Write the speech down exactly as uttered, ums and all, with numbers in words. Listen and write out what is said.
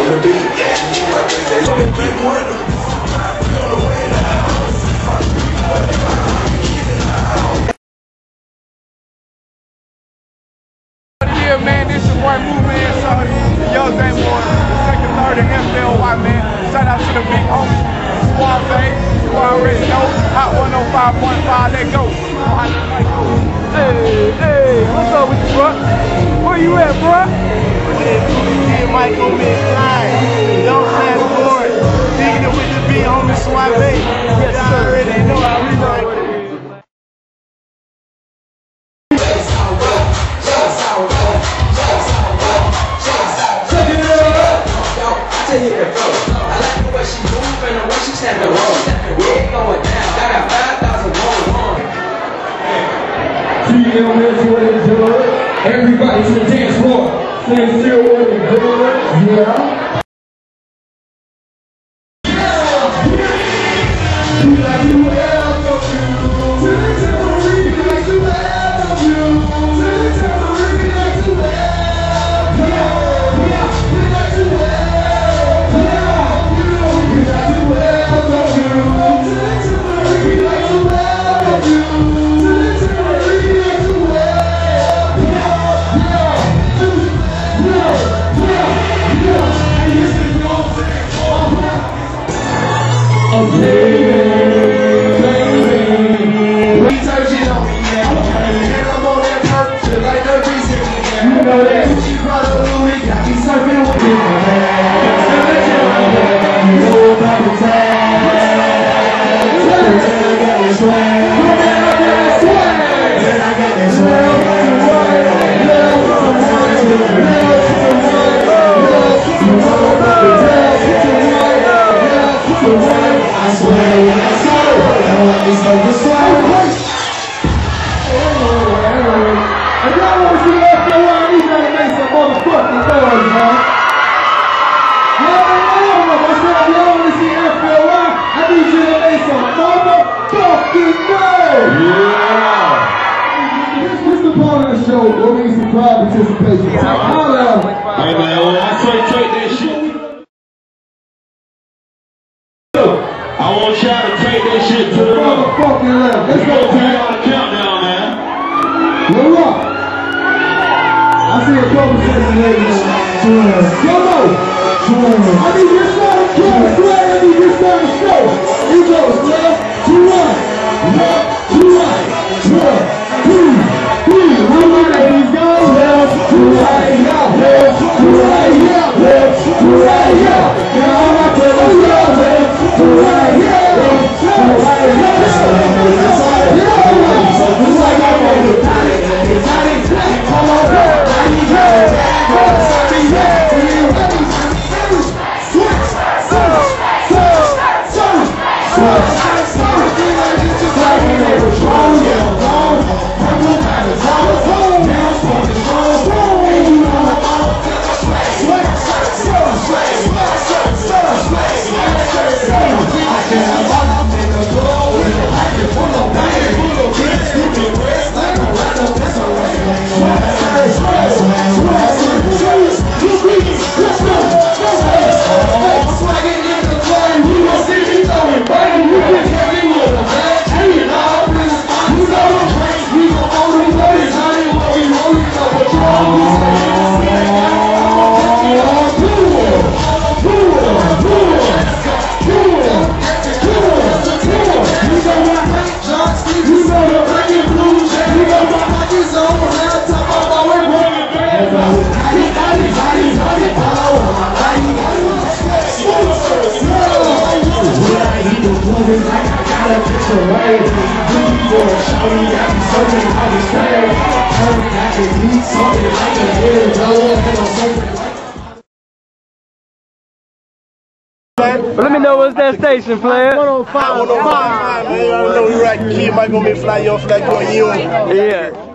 Yeah, man, this is one movement, so the young man boy, the second, third, and F L Y, man. Shout out to the big homies, Squad Bay, you already know, Hot one oh five point five, let go. Hey, hey, what's up with you, bro? Where you at, bro? Hey, Mike on me, flying, young fast board, digging it with the big homie, Squad Bay. Yes, you sir. already know, I really know what it is. I like the way she move and the way she step the road. We ain't going down. I got five thousand one. T M is what it's doing. Everybody to the dance floor. Say still what it's doing. Yeah. You like to welcome you. To the temporary, we like to welcome you. To the temporary, we like to welcome you. Yeah, we like to welcome you. Show what means the crowd participation. Yeah, hey man, when I say take that shit, I want y'all to take that shit to the motherfucking left. Let's go to y'all the countdown, man. Roll up. I see a couple seconds ladies. Come on. I need you to start a show. I need you to start a show. You go, left, two, one, left, two, one, one, two, three. One more ladies go. Left, to right, yeah, left, to right, yeah, left, to right, yeah. Now I'm not going to go left, to right, yeah, left, to right, yeah. Let's go, let's go, let's go. It's like I'm on the panic, the panic, come on, go. I need you to go. Sorry, yeah, are you ready? Switch, switch, switch, switch, switch. Let me know what's that station, player. one oh five, one oh five, man. You already know we right. Kid Mike on me, fly, yo, fly, going you. Yeah.